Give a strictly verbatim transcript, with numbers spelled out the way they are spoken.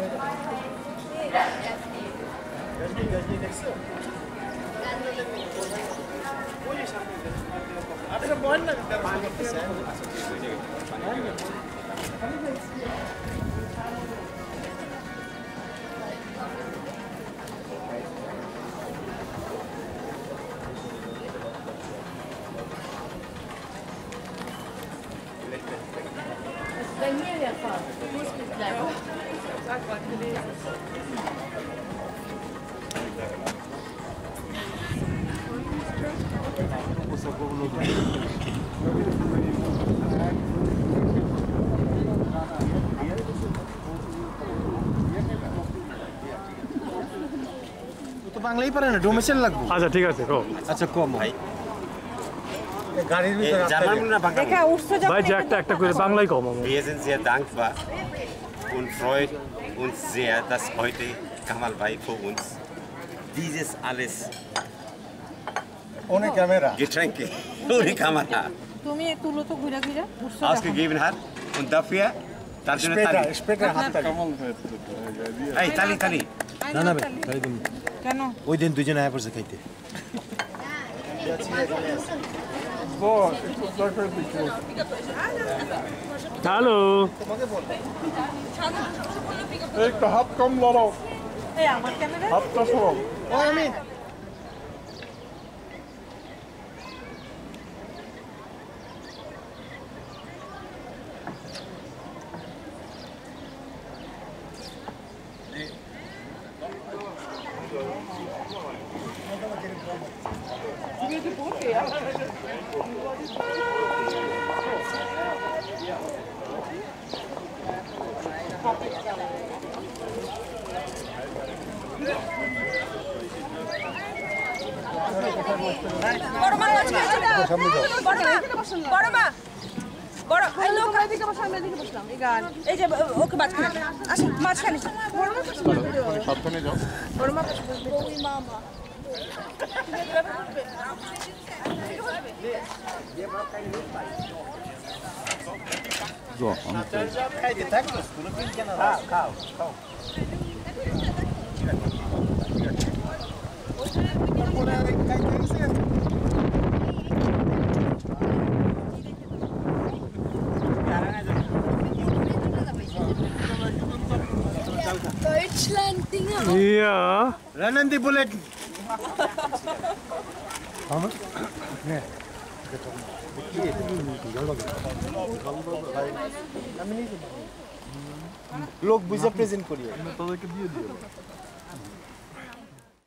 Bei mir der Fall. Du musst mit bleiben. Sag mal, gelesen. তো বাংলাই পারে না ডোমেসিয়াল লাগবে আচ্ছা ঠিক আছে কো আচ্ছা কম ভাই গাড়ির ভিতরে জার্মান না বাংলা দেখা উঠছো যখন ভাই যে একটা একটা করে বাংলাই কম আমার Wir sind sehr dankbar und freut uns sehr, dass heute Kamal Bhai für uns dieses alles ohne Kamera Getränke ohne Kamera তুমি তুলো তো ঘুরে ঘুরে উঠছো ausgegeben hat und dafür Tali später später হাত Hey, Tali, Tali. না না ভাই গাড়ি দিন কেন ওই দিন দুজন আয়া পড়ছে খাইতে হ্যালো একটা হাত কম লড়াও এই আমার ক্যামেরা হাতটা সরাও ও আমি বড় মা মাঝখানে দাও বড় মা বড় মা বড় এই লোক এদিকে বসো আমি এদিকে বসলাম এই গান এই যে ওকে মাঝখানে আসো মাঝখানে বড় মা সাবধানে যাও বড় মা ওই মামা যাও খাইতে থাকো স্কুলে কিন কেন খাও খাও খাও তারপরে আরে খাইতে গেছে Deutschland Dinger. ইয়া রানন দি বুলেট हम ने लोग बुझे प्रेजेंट करिए তাদেরকে দিয়ে দিও